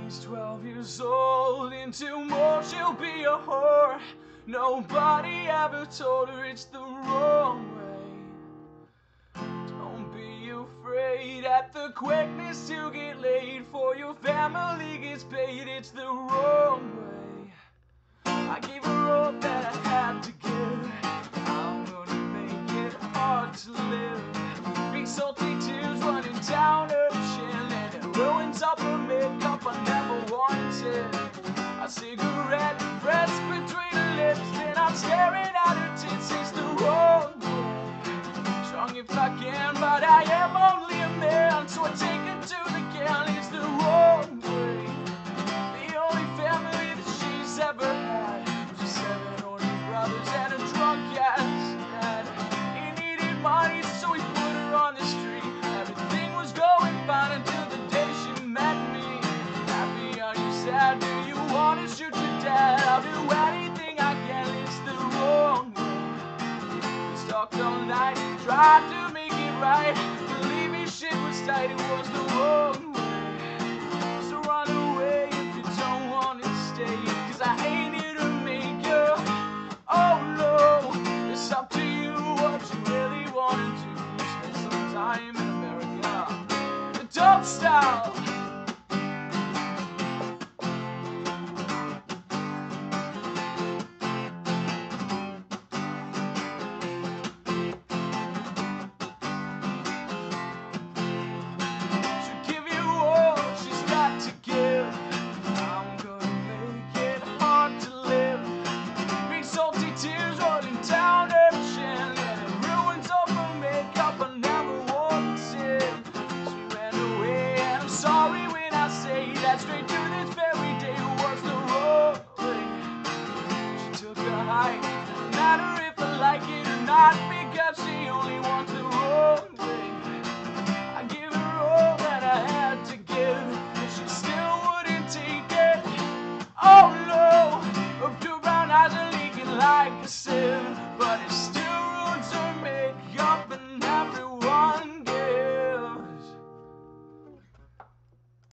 She's 12 years old, and tomorrow she'll be a whore. Nobody ever told her it's the wrong way. Don't be afraid at the quickness to get laid, for your family gets paid, it's the wrong way. I gave her all that I had to give. I'm gonna make it hard to live. Big salty tears running down her chin, and it ruins up her makeup I never wanted. A cigarette pressed between her lips, then I'm staring at her tits. It's the wrong way. Strong if I can, but I am only a man, so I take it to the can. It's the wrong way. The only family that she's ever had, just 7 older brothers and a drunk ass dad. He needed money, so he put her on the street. Everything was going fine until the day she met me. Happy, are you sad? Do you want to shoot your dad? I'll do anything I can. It's the wrong way. We talked all night, tried to make it right. Believe me, shit was tight. It was the wrong way. So run away if you don't want to stay, 'cause I ain't here to make you. Oh no, it's up to you what you really want to do. Spend some time in America, adult style. Tears rolling down her chin, and it ruins all her makeup I never wanted. She ran away, and I'm sorry when I say that. Straight to